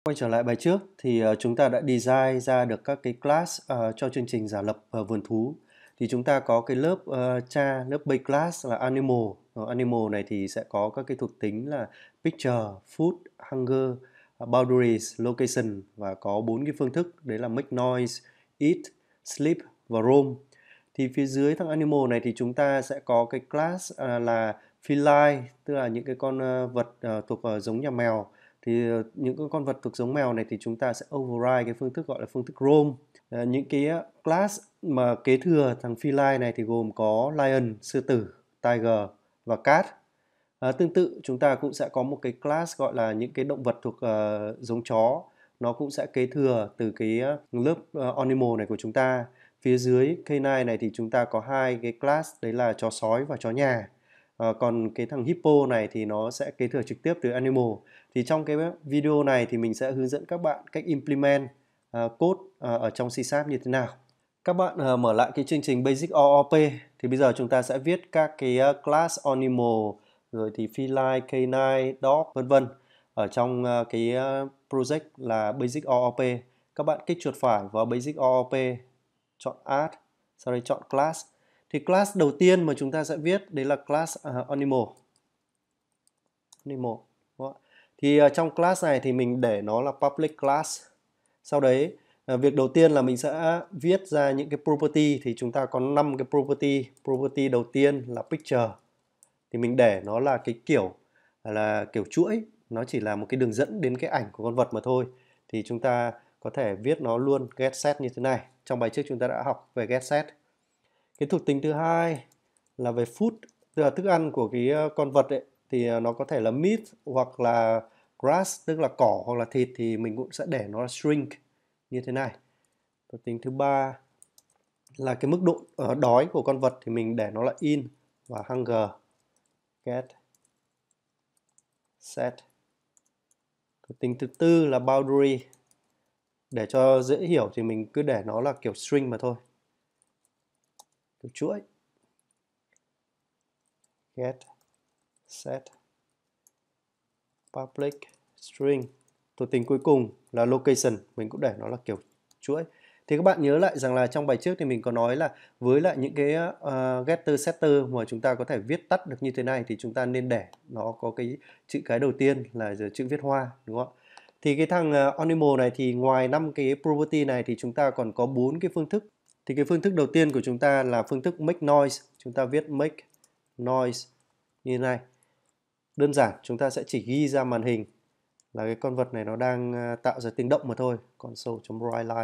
Quay trở lại bài trước thì chúng ta đã design ra được các cái class cho chương trình giả lập vườn thú. Thì chúng ta có cái lớp lớp base class là animal. Animal này thì sẽ có các cái thuộc tính là picture, food, hunger, boundaries, location và có 4 cái phương thức đấy là make noise, eat, sleep và roam. Thì phía dưới thằng animal này thì chúng ta sẽ có cái class là feline, tức là những cái con vật thuộc giống nhà mèo. Thì những con vật thuộc giống mèo này thì chúng ta sẽ override cái phương thức gọi là phương thức roam. Những cái class mà kế thừa thằng feline này thì gồm có lion, sư tử, tiger và cat. Tương tự chúng ta cũng sẽ có một cái class gọi là những cái động vật thuộc giống chó. Nó cũng sẽ kế thừa từ cái lớp animal này của chúng ta. Phía dưới canine này thì chúng ta có hai cái class đấy là chó sói và chó nhà. Còn cái thằng hippo này thì nó sẽ kế thừa trực tiếp từ animal. Thì trong cái video này thì mình sẽ hướng dẫn các bạn cách implement code ở trong C# như thế nào. Các bạn mở lại cái chương trình Basic OOP thì bây giờ chúng ta sẽ viết các cái class animal rồi thì feline, canine, dog vân vân ở trong cái project là Basic OOP. Các bạn kích chuột phải vào Basic OOP, chọn Add, sau đây chọn Class. Thì class đầu tiên mà chúng ta sẽ viết đấy là class animal. Animal. Thì trong class này thì mình để nó là public class. Sau đấy việc đầu tiên là mình sẽ viết ra những cái property. Thì chúng ta có 5 cái property. Property đầu tiên là picture. Thì mình để nó là cái kiểu là kiểu chuỗi. Nó chỉ là một cái đường dẫn đến cái ảnh của con vật mà thôi. Thì chúng ta có thể viết nó luôn get set như thế này. Trong bài trước chúng ta đã học về get set. Cái thuộc tính thứ hai là về food, tức là thức ăn của cái con vật ấy, thì nó có thể là meat hoặc là grass, tức là cỏ hoặc là thịt, thì mình cũng sẽ để nó là shrink như thế này. Thuộc tính thứ ba là cái mức độ đói của con vật thì mình để nó là in và hunger get set. Thuộc tính thứ tư là boundary, để cho dễ hiểu thì mình cứ để nó là kiểu string mà thôi, kiểu chuỗi get set public string. Thuộc tính cuối cùng là location, mình cũng để nó là kiểu chuỗi. Thì các bạn nhớ lại rằng là trong bài trước thì mình có nói là với lại những cái getter setter mà chúng ta có thể viết tắt được như thế này thì chúng ta nên để nó có cái chữ cái đầu tiên là chữ viết hoa, đúng không? Thì cái thằng animal này thì ngoài 5 cái property này thì chúng ta còn có 4 cái phương thức. Thì cái phương thức đầu tiên của chúng ta là phương thức make noise. Chúng ta viết make noise như thế này. Đơn giản chúng ta sẽ chỉ ghi ra màn hình là cái con vật này nó đang tạo ra tiếng động mà thôi. Console.writeLine.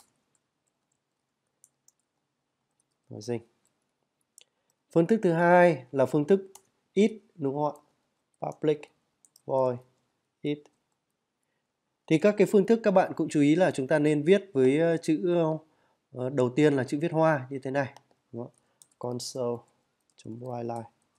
Phương thức thứ hai là phương thức it, đúng không ạ? Public void it. Thì các cái phương thức các bạn cũng chú ý là chúng ta nên viết với chữ đầu tiên là chữ viết hoa như thế này, đúng không? Console.writeLine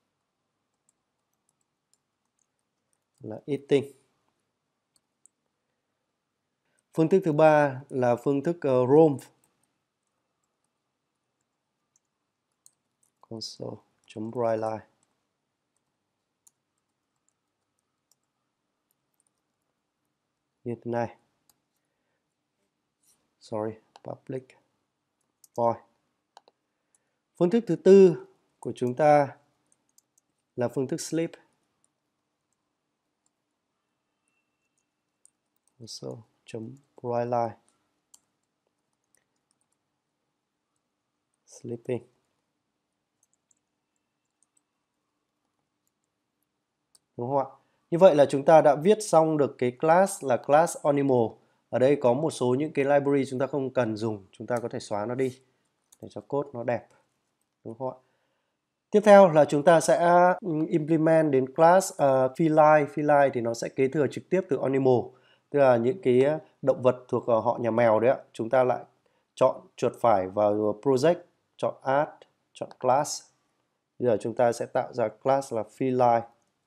là eating. Phương thức thứ ba là phương thức roam. Console.writeLine như thế này. Public void. Phương thức thứ tư của chúng ta là phương thức sleep. Console.writeLine sleeping. Đúng không ạ? Như vậy là chúng ta đã viết xong được cái class là class animal. Ở đây có một số những cái library chúng ta không cần dùng, chúng ta có thể xóa nó đi để cho code nó đẹp. Đúng không ạ? Tiếp theo là chúng ta sẽ implement đến class feline. Feline thì nó sẽ kế thừa trực tiếp từ animal, tức là những cái động vật thuộc họ nhà mèo đấy ạ. Chúng ta lại chọn chuột phải vào project, chọn add, chọn class. Bây giờ chúng ta sẽ tạo ra class là feline.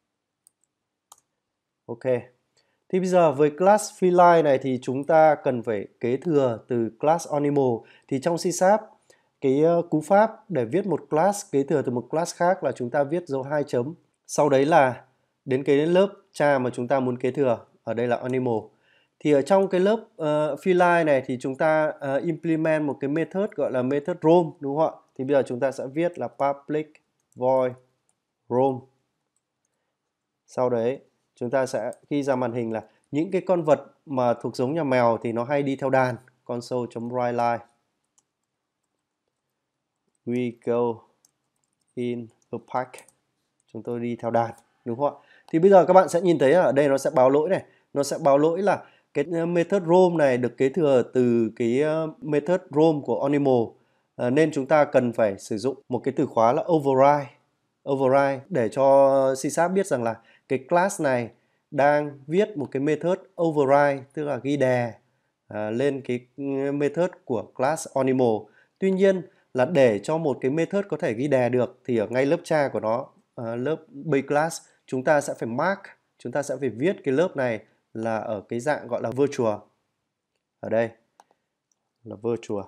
Ok. Thì bây giờ với class feline này thì chúng ta cần phải kế thừa từ class animal. Thì trong C# cái cú pháp để viết một class kế thừa từ một class khác là chúng ta viết dấu 2 chấm. Sau đấy là đến cái lớp cha mà chúng ta muốn kế thừa, ở đây là animal. Thì ở trong cái lớp feline này thì chúng ta implement một cái method gọi là method roam, đúng không ạ? Thì bây giờ chúng ta sẽ viết là public void roam. Sau đấy chúng ta sẽ ghi ra màn hình là những cái con vật mà thuộc giống nhà mèo thì nó hay đi theo đàn. Console.writeLine. We go in a pack. Chúng tôi đi theo đàn, đúng không ạ? Thì bây giờ các bạn sẽ nhìn thấy ở đây nó sẽ báo lỗi này. Nó sẽ báo lỗi là cái method roam này được kế thừa từ cái method roam của Animal. Nên chúng ta cần phải sử dụng một cái từ khóa là override. Override để cho C# biết rằng là cái class này đang viết một cái method override, tức là ghi đè lên cái method của class Animal. Tuy nhiên là để cho một cái method có thể ghi đè được thì ở ngay lớp cha của nó, lớp base class, chúng ta sẽ phải mark, chúng ta sẽ phải viết cái lớp này là ở cái dạng gọi là virtual. Ở đây là virtual.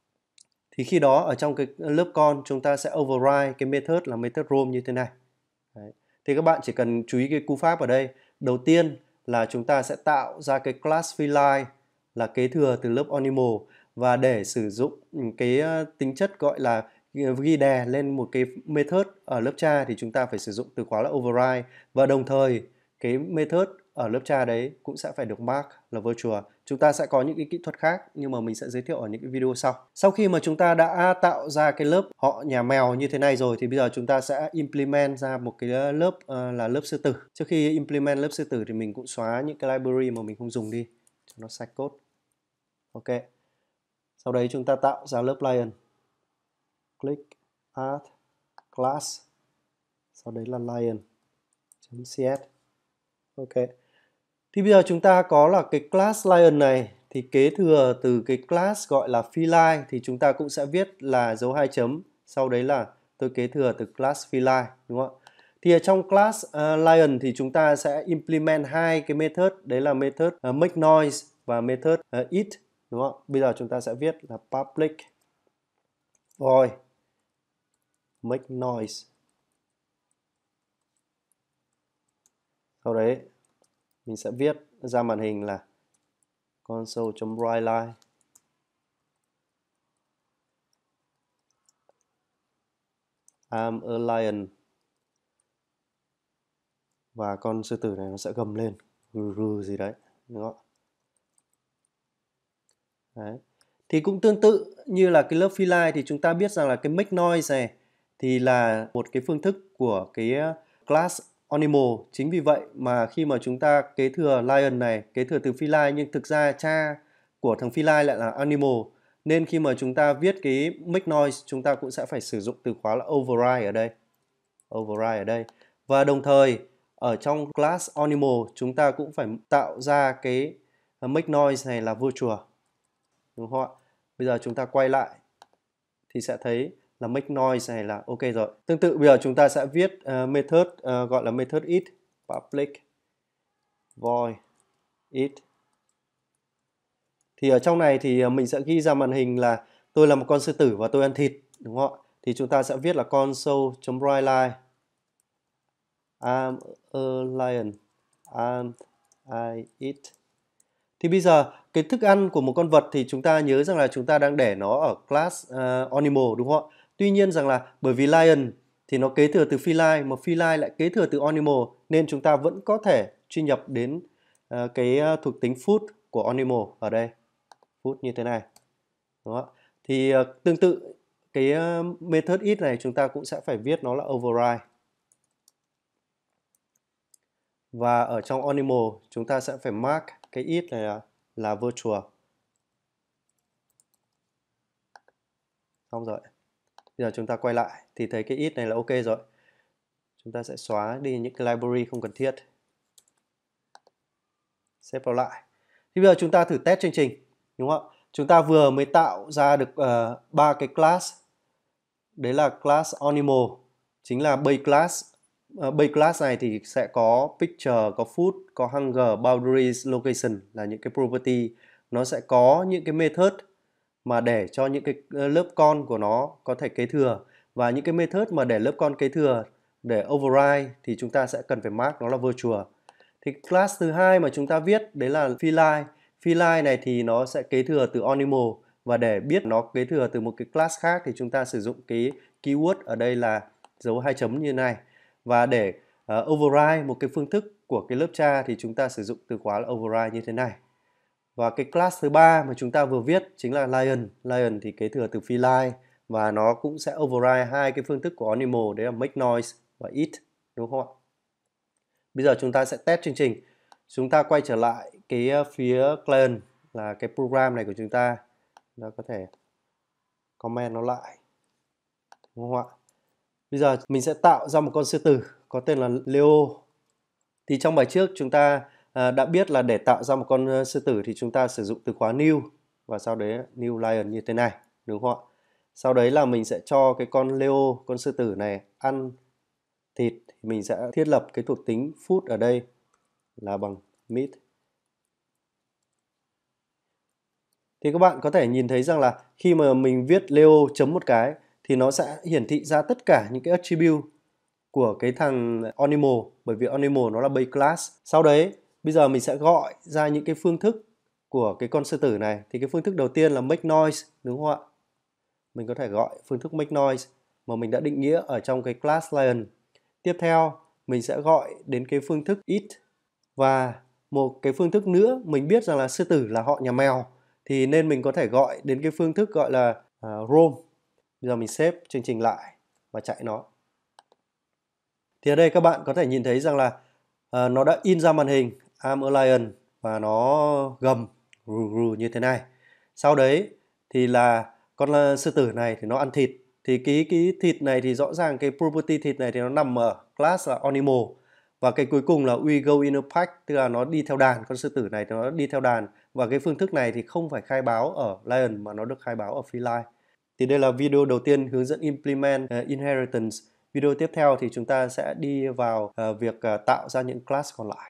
Thì khi đó ở trong cái lớp con chúng ta sẽ override cái method là method roam như thế này. Đấy. Thì các bạn chỉ cần chú ý cái cú pháp ở đây. Đầu tiên là chúng ta sẽ tạo ra cái class feline là kế thừa từ lớp animal, và để sử dụng cái tính chất gọi là ghi đè lên một cái method ở lớp cha thì chúng ta phải sử dụng từ khóa là override, và đồng thời cái method ở lớp cha đấy cũng sẽ phải được mark là virtual. Chúng ta sẽ có những cái kỹ thuật khác nhưng mà mình sẽ giới thiệu ở những cái video sau. Sau khi mà chúng ta đã tạo ra cái lớp họ nhà mèo như thế này rồi thì bây giờ chúng ta sẽ implement ra một cái lớp là lớp sư tử. Trước khi implement lớp sư tử thì mình cũng xóa những cái library mà mình không dùng đi cho nó sạch code. Ok. Sau đấy chúng ta tạo ra lớp lion. Click add class. Sau đấy là lion.cs. Ok. Thì bây giờ chúng ta có là cái class lion này thì kế thừa từ cái class gọi là feline thì chúng ta cũng sẽ viết là dấu 2 chấm, sau đấy là tôi kế thừa từ class feline, đúng không ạ? Thì ở trong class lion thì chúng ta sẽ implement hai cái method, đấy là method make noise và method eat, đúng không ạ? Bây giờ chúng ta sẽ viết là public void make noise. Sau đấy mình sẽ viết ra màn hình là console.writeLine I'm a lion, và con sư tử này nó sẽ gầm lên rừ rừ gì đấy, đúng không? Đấy. Thì cũng tương tự như là cái lớp feline thì chúng ta biết rằng là cái make noise này thì là một cái phương thức của cái class animal. Chính vì vậy mà khi mà chúng ta kế thừa lion này, kế thừa từ feline, nhưng thực ra cha của thằng feline lại là animal. Nên khi mà chúng ta viết cái make noise, chúng ta cũng sẽ phải sử dụng từ khóa là override ở đây. Override ở đây. Và đồng thời ở trong class animal chúng ta cũng phải tạo ra cái make noise này là virtual, đúng không ạ? Bây giờ chúng ta quay lại thì sẽ thấy là make noise này là ok rồi. Tương tự bây giờ chúng ta sẽ viết method gọi là method eat, public void eat. Thì ở trong này thì mình sẽ ghi ra màn hình là tôi là một con sư tử và tôi ăn thịt, đúng không ạ? Thì chúng ta sẽ viết là console.writeLine I'm a lion and I eat. Thì bây giờ cái thức ăn của một con vật thì chúng ta nhớ rằng là chúng ta đang để nó ở class animal, đúng không ạ? Tuy nhiên rằng là bởi vì lion thì nó kế thừa từ feline, mà feline lại kế thừa từ animal, nên chúng ta vẫn có thể truy nhập đến cái thuộc tính food của animal ở đây. Food như thế này. Đúng không ạ? Thì tương tự cái method eat này chúng ta cũng sẽ phải viết nó là override. Và ở trong animal chúng ta sẽ phải mark cái eat này là virtual. Xong rồi. Bây giờ chúng ta quay lại thì thấy cái eat này là ok rồi. Chúng ta sẽ xóa đi những cái library không cần thiết. Xếp vào lại. Thì bây giờ chúng ta thử test chương trình, đúng không ạ? Chúng ta vừa mới tạo ra được 3 cái class. Đấy là class animal, chính là base class. Base class này thì sẽ có picture, có food, có hunger, boundaries, location là những cái property. Nó sẽ có những cái method mà để cho những cái lớp con của nó có thể kế thừa, và những cái method mà để lớp con kế thừa để override thì chúng ta sẽ cần phải mark nó là virtual. Thì class thứ hai mà chúng ta viết đấy là feline, Feline này thì nó sẽ kế thừa từ animal, và để biết nó kế thừa từ một cái class khác thì chúng ta sử dụng cái keyword ở đây là dấu 2 chấm như này. Và để override một cái phương thức của cái lớp cha thì chúng ta sử dụng từ khóa là override như thế này. Và cái class thứ ba mà chúng ta vừa viết chính là lion. Lion thì kế thừa từ feline và nó cũng sẽ override hai cái phương thức của animal, đấy là make noise và eat, đúng không ạ? Bây giờ chúng ta sẽ test chương trình. Chúng ta quay trở lại cái phía client là cái program này của chúng ta. Nó có thể comment nó lại, đúng không ạ? Bây giờ mình sẽ tạo ra một con sư tử có tên là Leo. Thì trong bài trước chúng ta đã biết là để tạo ra một con sư tử thì chúng ta sử dụng từ khóa new và sau đấy new lion như thế này, đúng không ạ? Sau đấy là mình sẽ cho cái con Leo, con sư tử này ăn thịt, mình sẽ thiết lập cái thuộc tính food ở đây là bằng meat. Thì các bạn có thể nhìn thấy rằng là khi mà mình viết Leo chấm một cái thì nó sẽ hiển thị ra tất cả những cái attribute của cái thằng animal, bởi vì animal nó là base class. Sau đấy bây giờ mình sẽ gọi ra những cái phương thức của cái con sư tử này. Thì cái phương thức đầu tiên là make noise, đúng không ạ? Mình có thể gọi phương thức make noise mà mình đã định nghĩa ở trong cái class lion. Tiếp theo mình sẽ gọi đến cái phương thức eat, và một cái phương thức nữa mình biết rằng là sư tử là họ nhà mèo thì nên mình có thể gọi đến cái phương thức gọi là roam. Bây giờ mình save chương trình lại và chạy nó. Thì ở đây các bạn có thể nhìn thấy rằng là nó đã in ra màn hình I'm a lion và nó gầm rù rù như thế này. Sau đấy thì là con sư tử này thì nó ăn thịt. Thì cái thịt này thì rõ ràng cái property thịt này thì nó nằm ở class là animal. Và cái cuối cùng là we go in a pack, tức là nó đi theo đàn, con sư tử này thì nó đi theo đàn. Và cái phương thức này thì không phải khai báo ở lion mà nó được khai báo ở feline. Thì đây là video đầu tiên hướng dẫn implement inheritance. Video tiếp theo thì chúng ta sẽ đi vào việc tạo ra những class còn lại.